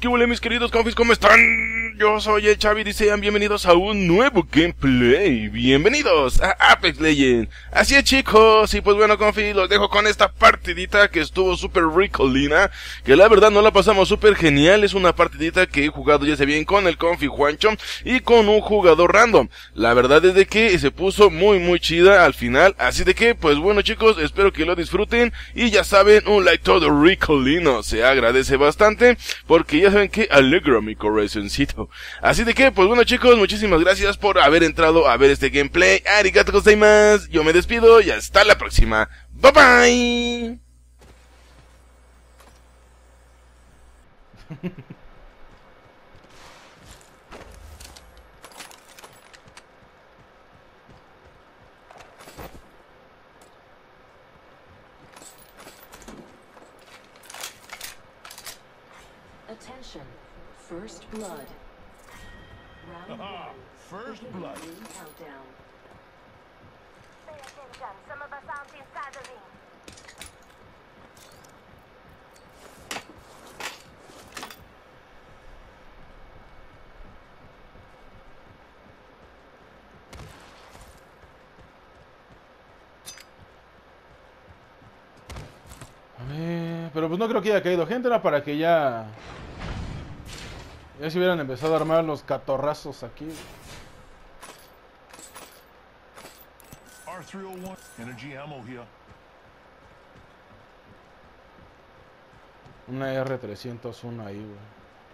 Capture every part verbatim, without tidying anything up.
¿Qué huele, mis queridos confis? ¿Cómo están? Yo soy el Chavi y sean bienvenidos a un nuevo gameplay. Bienvenidos a Apex Legends. Así es, chicos, y pues bueno, confis, los dejo con esta partidita que estuvo súper ricolina, que la verdad no la pasamos súper genial. Es una partidita que he jugado ya se bien con el confi Juancho y con un jugador random. La verdad es de que se puso muy muy chida al final, así de que pues bueno, chicos, espero que lo disfruten y ya saben, un like todo ricolino se agradece bastante porque ya saben que alegra mi corazoncito. Así de que, pues bueno, chicos, muchísimas gracias por haber entrado a ver este gameplay. Arigato gozaimasu. Yo me despido y hasta la próxima. Bye bye. Attention, first blood. Round Aha, one. first blood. Countdown. Pay attention, some of us aren't inside the ring. A ver, pero pues no creo que haya caído gente, era para que ya... Ya se hubieran empezado a armar los catorrazos aquí. R three oh one, energy ammo here. Una R trescientos uno ahí, güey.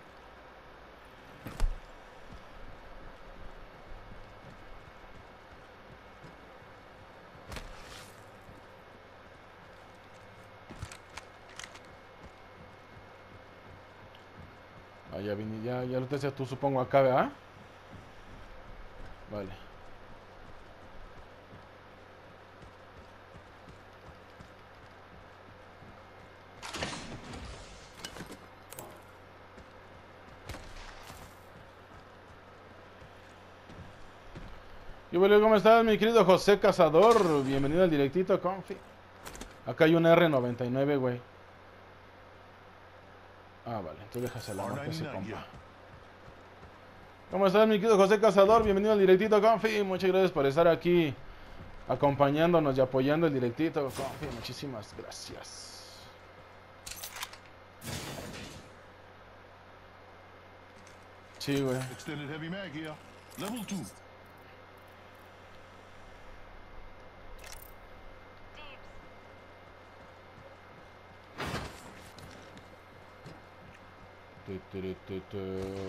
Ah, ya vine, ya, ya lo te decía tú, supongo, acá, ¿verdad? Vale. ¿Y bueno, cómo estás, mi querido José Cazador? Bienvenido al directito, confi. Acá hay un R noventa y nueve, güey. Ah, vale, tú dejas la marca ese compa. ¿Cómo estás, mi querido José Cazador? Bienvenido al directito, confi. Muchas gracias por estar aquí acompañándonos y apoyando el directito, confi. Muchísimas gracias. Sí, güey. Extended heavy mag here. Level two. Tu, tu, tu, tu.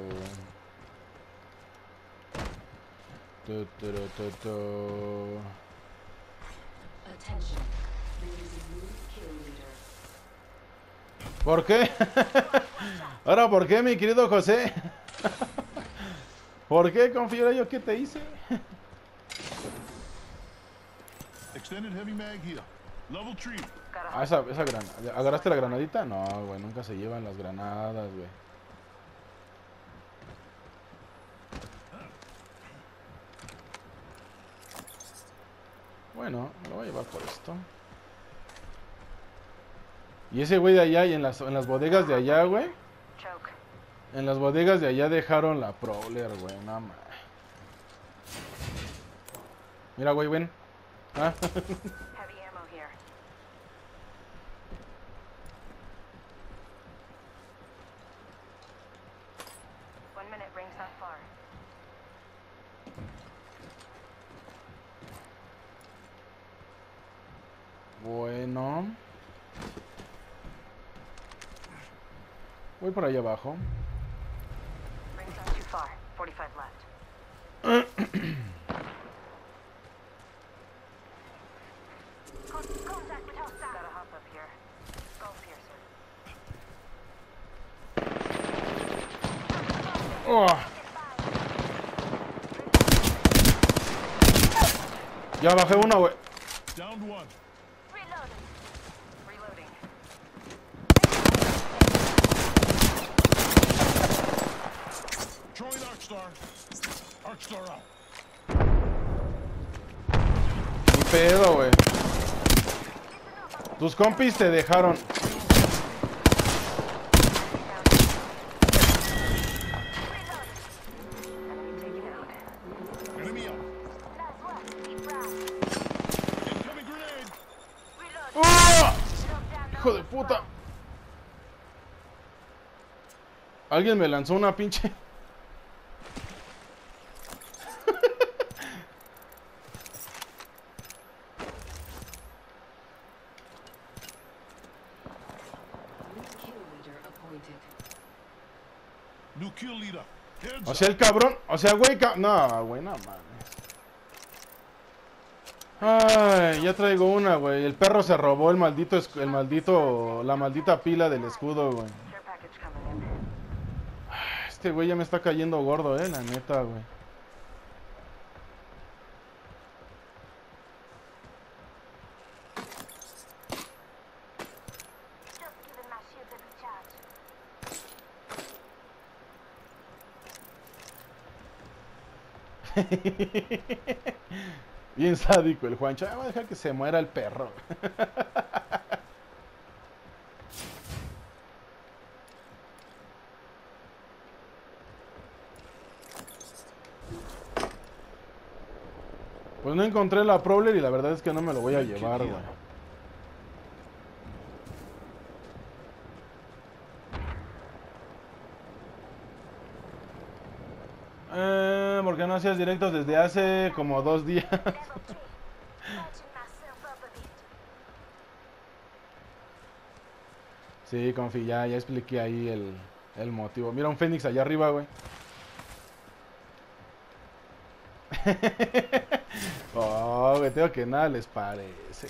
Tu, tu, tu, tu. Attention, there is a new kill leader. ¿Por qué? Ahora, ¿por qué, mi querido José? ¿Por qué, confío yo? ¿Qué te hice? Extended heavy mag here. Level three. Ah, esa, esa granada. ¿Agarraste la granadita? No, güey, nunca se llevan las granadas, güey. Bueno, lo voy a llevar por esto. Y ese güey de allá y en las, en las bodegas de allá, güey. Choke. En las bodegas de allá dejaron la Prowler, güey, nada más. Mira, güey, ven. ¿Ah? Heavy ammo here. One minute, ring's not far. Bueno. Voy por allá abajo. Ring's not too far. forty-five left. Con- Contact with hostile. Gotta hop up here. Skull piercer. Oh, ya bajé una, güey. Downed one. Reloading. Reloading. Throwing Arcstar. Arcstar out. Ni pedo, güey. Tus compis te dejaron. Alguien me lanzó una pinche... New kill leader appointed. New kill leader. Heads O sea, el cabrón... O sea, güey... ca- No, güey, no mames. Ay, ya traigo una, güey. El perro se robó el maldito... esc- El maldito... La maldita pila del escudo, güey. Care package coming in. Este güey ya me está cayendo gordo, eh, la neta, güey. Just giving my shield a recharge. Bien sádico el Juancho. Ah, voy a dejar que se muera el perro. Pues no encontré la Prowler y la verdad es que no me lo voy a llevar, güey. Eh, ¿por qué no hacías directos desde hace como dos días? Level three. Patching myself up a bit. Sí, confi, ya, ya expliqué ahí el, el motivo. Mira un Fénix allá arriba, güey. Oh, güey, tengo que nada les parece.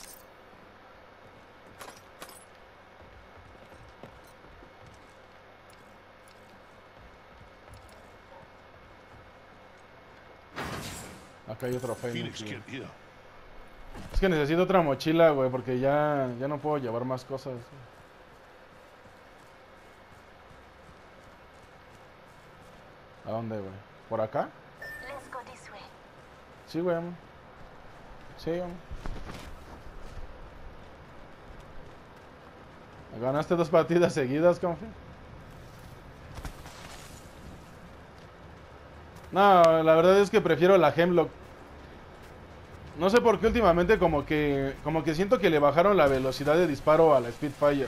Acá hay otro Fénix, Phoenix güey. kit here. Es que necesito otra mochila, güey, porque ya, ya no puedo llevar más cosas. ¿A dónde, güey? ¿Por acá? Let's go this way. Sí, güey, amor. Sí, amor. Ganaste dos partidas seguidas, confi. No, la verdad es que prefiero la Hemlock. No sé por qué últimamente como que como que siento que le bajaron la velocidad de disparo a la Spitfire.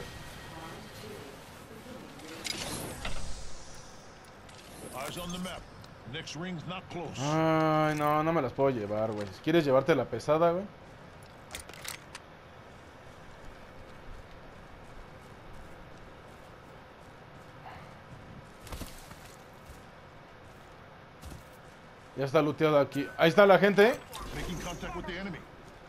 Eyes on the map. Next ring's not close. Ay, no, no me las puedo llevar, güey. Si quieres llevarte la pesada, güey. Ya está looteado aquí. Ahí está la gente, ¿eh? Making contact with the enemy.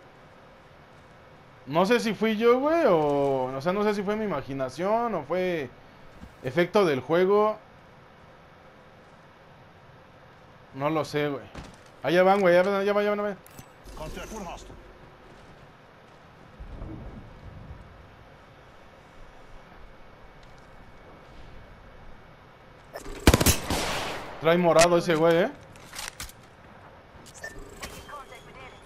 No sé si fui yo, güey, o... O sea, no sé si fue mi imaginación o fue efecto del juego. No lo sé, güey. Allá van, güey, allá van, allá van, allá van. Contact with hostile. Trae morado ese güey, ¿eh? Making contact with enemy.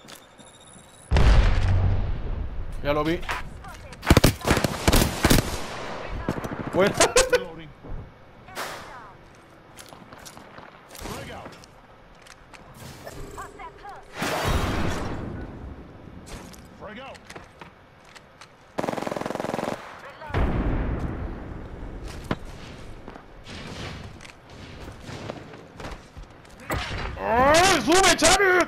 Ya lo vi. Spotted. Bueno. Reloading. Enemy down. Frag out. Hostile close. Frag out. Reload. ¡Ay, sube, Chavi!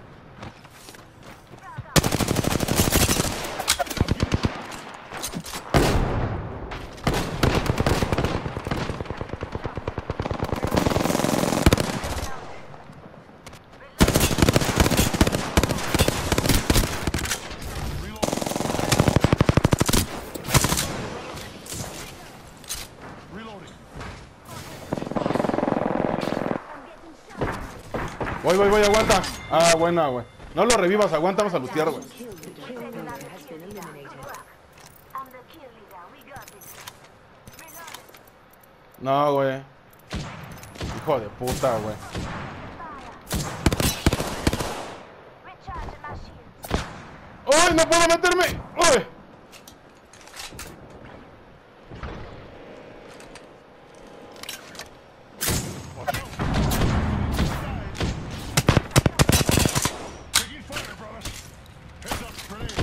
Reloading. Voy, voy, voy, aguanta. Ah, buena, güey. No lo revivas, aguanta, vamos a lutear, güey. Kill leader appointed has been eliminated. I'm the kill leader. We got this. Reloading. No, güey. Hijo de puta, güey. Recharging my shields. ¡Ay, no puedo meterme! ¡Ay! Taking fire, brothers. Heads up, grenade.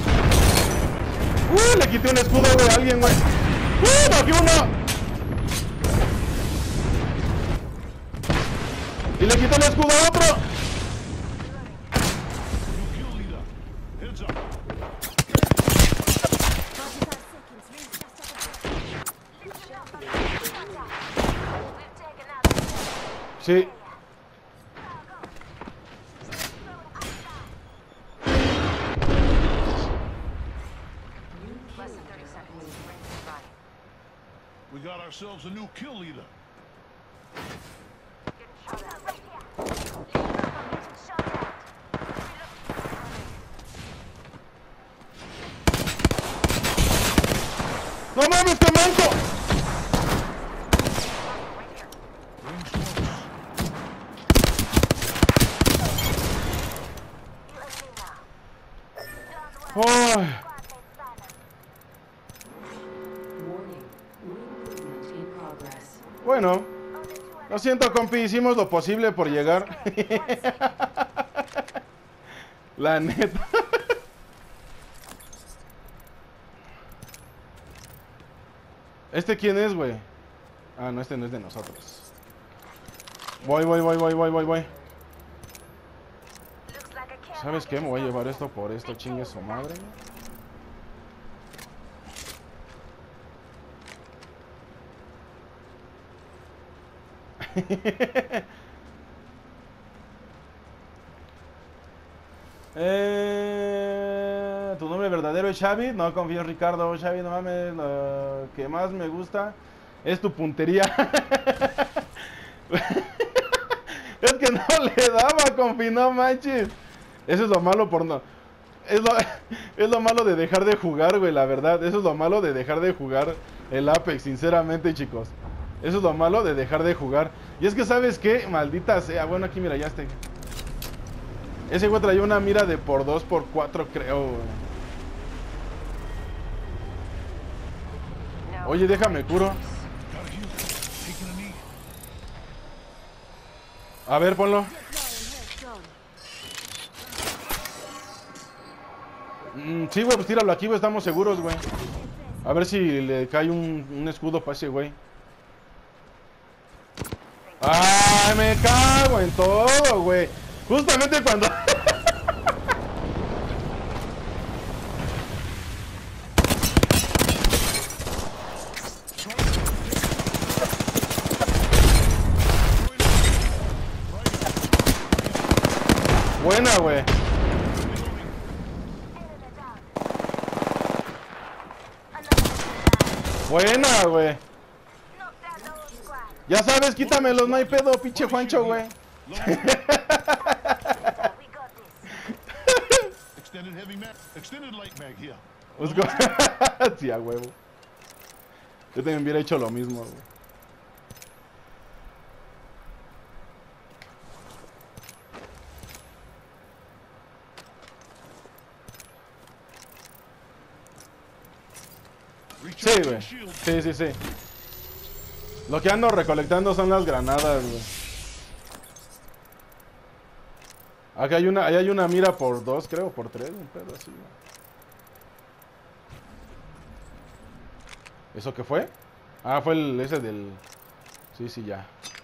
¡Uh! Le quité un escudo, güey, a alguien, güey. ¡Uh! ¡Bajé uno! Y le quitó el escudo a otro. New kill leader. Heads up. Sí. Less than thirty seconds. Rings nearby. We got ourselves a new kill leader. Getting shot at. Right here. Getting shot at. ¡No mames, qué manco! Right here. Rings close. You and me now. ¡Ay! Warning. Room movement in progress. Bueno, lo siento, compi, hicimos lo posible por llegar. La neta. ¿Este quién es, güey? Ah, no, este no es de nosotros. Voy, voy, voy, voy, voy, voy, voy. Looks like a care ¿Sabes qué? Me voy a llevar esto por esto, chingue su madre. eh, ¿Tu nombre verdadero es Xavi? No confío en Ricardo. Xavi, no mames. Lo que más me gusta es tu puntería. Es que no le daba, confi, no manches. Eso es lo malo por no. Es lo, es lo malo de dejar de jugar, güey, la verdad. Eso es lo malo de dejar de jugar el Apex, sinceramente, chicos. Eso es lo malo de dejar de jugar. Y es que, ¿sabes qué? Maldita sea. Bueno, aquí mira, ya está. Ese güey traía una mira de por dos por cuatro, creo, güey. No. Oye, déjame curo. Gotta heal. Taking a knee. A ver, ponlo. Mm, sí, güey, pues tíralo aquí, güey. Estamos seguros, güey. A ver si le cae un, un escudo para ese güey. ¡Ay, me cago en todo, güey! Justamente cuando... Buena, güey. Buena, güey. Knock down the whole squad. Ya sabes, quítamelos, no hay pedo, pinche Juancho, güey. We got this. Extended heavy mag. Extended light mag here. Let's go. Sí, a huevo. Yo también hubiera hecho lo mismo, güey. Sí, Recharging güey. shield. Sí, sí, sí. Lo que ando recolectando son las granadas, güey. Acá hay una, ahí hay una mira por dos, creo, por tres, un pedo así, güey. ¿Eso qué fue? Ah, fue el ese del... Sí, sí, ya.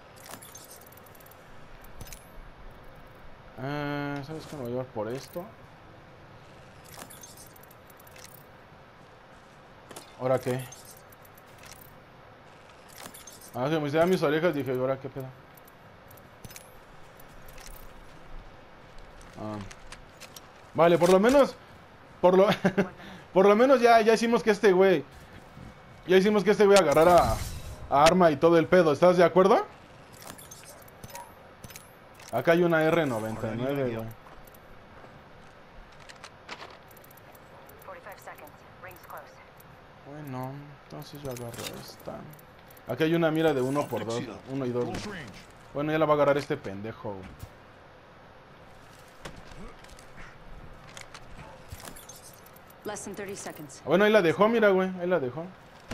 Ah, ¿sabes qué? Me voy a llevar por esto. ¿Ahora qué? Ah, se me hicieron mis orejas, dije, ¿y ahora qué pedo? Ah. Vale, por lo menos... Por lo... por lo menos ya, ya hicimos que este güey... Ya hicimos que este güey agarrara a arma y todo el pedo. ¿Estás de acuerdo? Acá hay una R noventa y nueve, güey. forty-five seconds. Rings close. Bueno, entonces yo agarro esta. Aquí hay una mira de uno por dos. Uno y dos. güey. Close range. Bueno, ya la va a agarrar este pendejo, güey. Less than thirty seconds. Bueno, ahí la dejó, mira, güey. Ahí la dejó.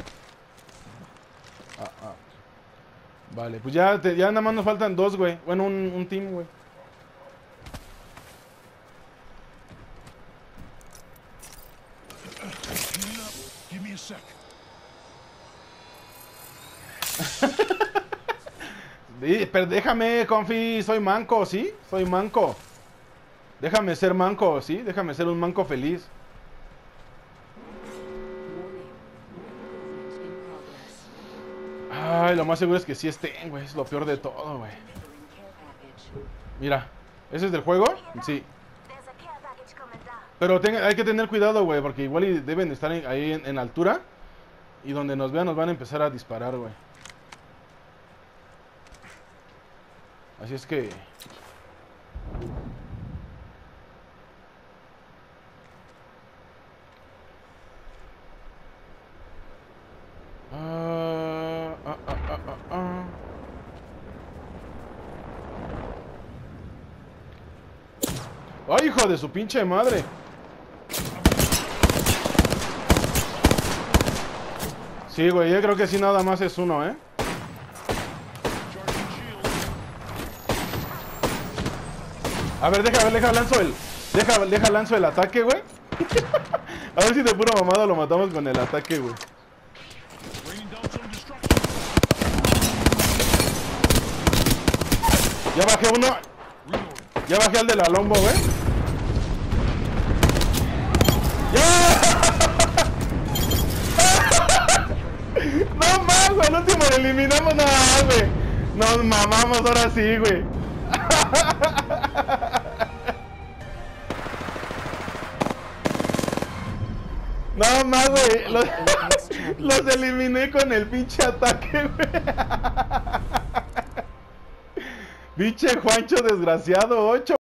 Ah, ah. Vale, pues ya, te- ya nada más nos faltan dos, güey. Bueno, un, un team, güey. Healing up. Give me a sec. Di- Pero déjame, confi, soy manco, ¿sí? Soy manco. Déjame ser manco, ¿sí? Déjame ser un manco feliz. Warning. Movement in progress. Ay, lo más seguro es que sí estén, güey. Es lo peor de todo, güey. Entering care package. Mira, ¿ese es del juego? Sí. There's a care package coming down. Pero tenga- hay que tener cuidado, güey, porque igual y deben estar en- ahí en, en altura. Y donde nos vean nos van a empezar a disparar, güey. Así es que... Ah, ah, ah, ah, ah, ah. ¡Ay, hijo de su pinche madre! Sí, güey, yo creo que sí nada más es uno, ¿eh? Charging shield. A ver, deja, deja, lanzo el... Deja, deja, lanzo el ataque, güey. A ver si de pura mamada lo matamos con el ataque, güey. Raining down some destruction. Ya bajé uno. Reloading. Ya bajé al de la lombo, güey. ¡Ya! No más, güey. El último lo eliminamos. No, güey. Nos mamamos ahora sí, güey. No más, güey. Los, los eliminé con el pinche ataque, güey. Pinche Juancho desgraciado, ocho.